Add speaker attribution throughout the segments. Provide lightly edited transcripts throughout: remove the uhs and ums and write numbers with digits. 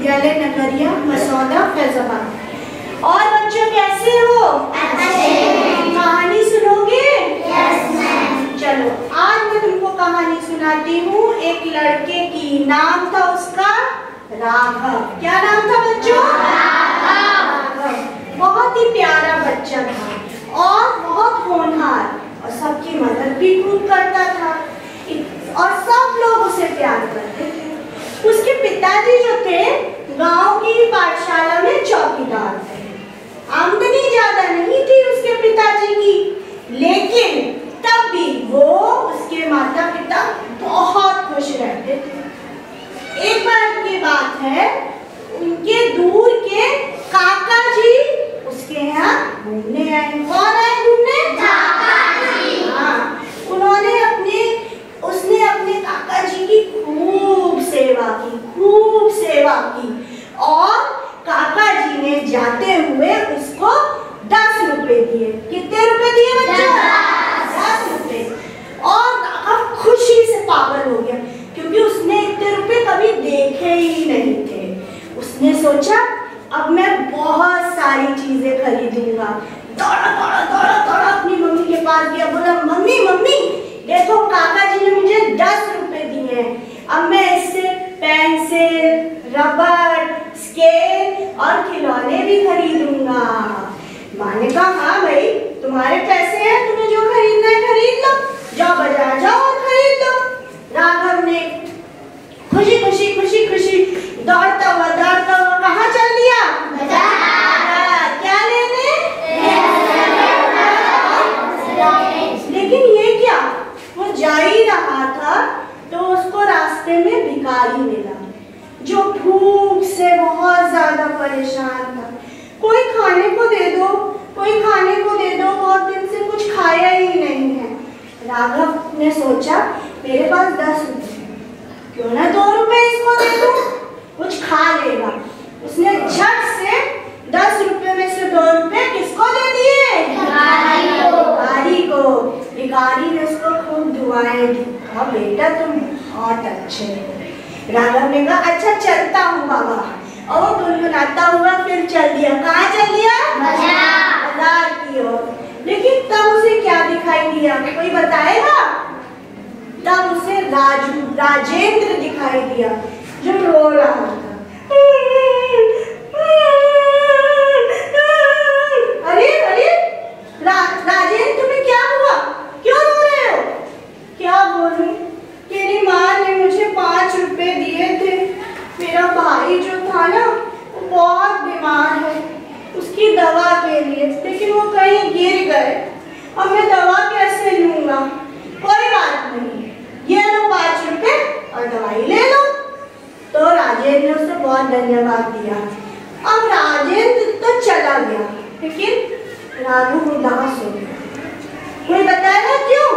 Speaker 1: विद्यालय नगरिया मसौदा फैजाबाद। और बच्चों कैसे हो? कहानी सुनोगे? चलो आज मैं तुमको कहानी सुनाती हूँ एक लड़के की। नाम था उसका राघव। क्या नाम था बच्चों? राघव। बहुत ही प्यारा बच्चा था और बहुत होनहार और सबकी मदद भी खूब करता था और सब लोग उसे प्यार करते थे। उसके पिताजी जो थे गांव की पाठशाला में चौकीदार थे। आमदनी ज्यादा नहीं थी उसके पिताजी की, लेकिन तब भी वो उसके माता पिता बहुत खुश रहते थे। एक बार की बात है, उनके दूर के काका जी उसके यहाँ घूमने आए। कौन आए घूमने? काका जी। हाँ, उसने अपने काका जी की खूब सेवा की और काका जी ने जाते हुए उसको 10 रुपए दिए। कितने रुपए दिए बच्चों? 10 रुपए। और अब खुशी से पागल हो गया क्योंकि उसने इतने रुपए कभी देखे ही नहीं थे। उसने सोचा अब मैं बहुत सारी चीजें खरीदूंगा। दौड़ा अपनी मम्मी के पास गया। बोला मम्मी देखो काका जी ने मुझे 10 रुपए दिए हैं। अब मैं इससे पेंसिल, रबर, स्केल और खिलौने भी खरीदूंगा। माँ ने कहा हाँ भाई, तुम्हारे पैसे हैं, तुम्हें जो खरीदना है खरीद लो, जाओ बाजार जाओ और खरीद लो। राघव ने खुशी दौड़ता हुआ कहाँ चल दिया? बाजार। क्या लेने? लेकिन ये क्या, वो जा ही रहा था तो उसको रास्ते में भिखारी मिला जो भूख से बहुत ज्यादा परेशान था। कोई खाने को दे दो, बहुत दिन से कुछ खाया ही नहीं है। राघव ने सोचा मेरे पास 10 रुपए, क्यों ना 2 रुपए इसको दे दूं, कुछ खा लेगा। उसने झट से 10 रुपए में से 2 रुपए किसको दे दिए? भिखारी को। भिखारी ने उसको खूब दुआएं दी। हाँ बेटा तुम बहुत अच्छे हो। राघव ने कहा अच्छा चलता हूँ बाबा, और वो गुनगुनाता हुआ फिर चल दिया। कहाँ चल दिया? बाजार की ओर। लेकिन तब उसे क्या दिखाई दिया, कोई बताएगा? तब उसे राजेंद्र दिखाई दिया जो रो रहा था। अरे राजेंद्र तुम्हें क्या हुआ, क्यों रो रहे हो? क्या बोलूं, मेरी माँ ने मुझे 5 रुपए दिए थे। मेरा भाई जो था ना वो बहुत बीमार है, उसकी दवा के लिए, लेकिन वो कहीं गिर गए। अब मैं दवा कैसे लूंगा? कोई बात नहीं, ये लो 5 रुपए और दवाई ले लो। तो राजेंद्र ने उसे बहुत धन्यवाद दिया। अब राजेंद्र तो चला गया, लेकिन राघव उदास हो गया। कोई बताएगा क्यों?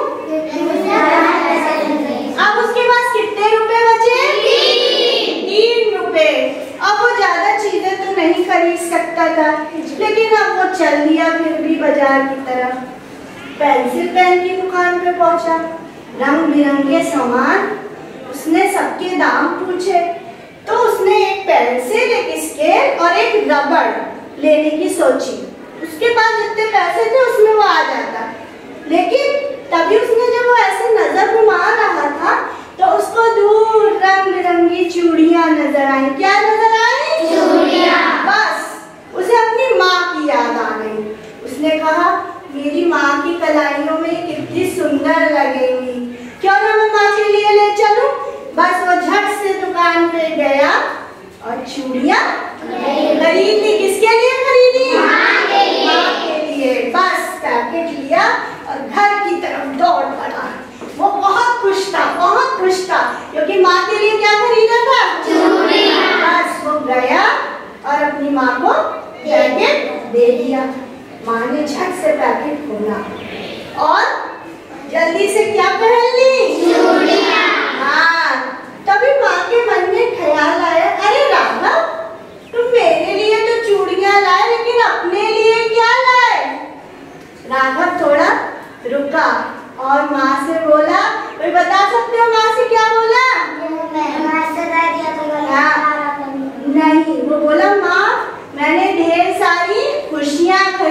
Speaker 1: अब उसके पास कितने रुपए बचे? 3 रुपए। अब वो ज्यादा चीजें तो नहीं खरीद सकता था, लेकिन अब वो चल दिया फिर भी बाजार की तरफ। पेंसिल पेन की दुकान पे पहुंचा। रंग बिरंगे सामान, उसने सबके दाम पूछे तो उसने एक पेंसिल, एक स्केल और एक रबड़ लेने की सोची। उसके पास जितने पैसे थे उसमें वो आ जाता, लेकिन तभी उसने जब वो ऐसे नजर घुमा रहा था तो उसको दूर रंग बिरंगी चूड़ियां नजर आई। क्या नजर आई? चूड़ियां। बस उसे अपनी माँ की याद आ गई। उसने कहा मेरी माँ की कलाइयों में कितनी सुंदर लगेंगी, क्यों ना मैं माँ के लिए ले चलूं। बस वो झट से दुकान पे गया और चूड़ियां खरीद ली। किसके लिए खरीदी? माँ के लिए। बस पैकेट लिया और घर की तरफ दौड़ पड़ा। वो बहुत खुश था क्योंकि माँ के लिए क्या खरीदा था? चूड़ियां। बस वो गया और अपनी माँ को पैकेट दे दिया। माँ ने झट से पैकेट खोला और जल्दी से क्या पहन ली? चूड़ियां। हाँ, तभी माँ के मन में ख्याल आया, अरे राघव तुम मेरे लिए तो चूड़ियां लाए, लेकिन अपने लिए क्या लाए? राघव थोड़ा रुका और माँ से बोला, कोई बता सकते हो माँ से क्या बोला? नहीं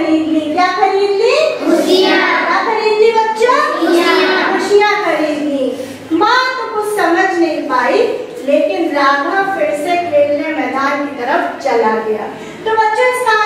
Speaker 1: खरीद ली। क्या खरीद ली? खुशियाँ। क्या खरीद ली बच्चों? खुशियाँ खरीद ली। माँ तो कुछ समझ नहीं पाई, लेकिन राघव फिर से खेलने मैदान की तरफ चला गया। तो बच्चों इस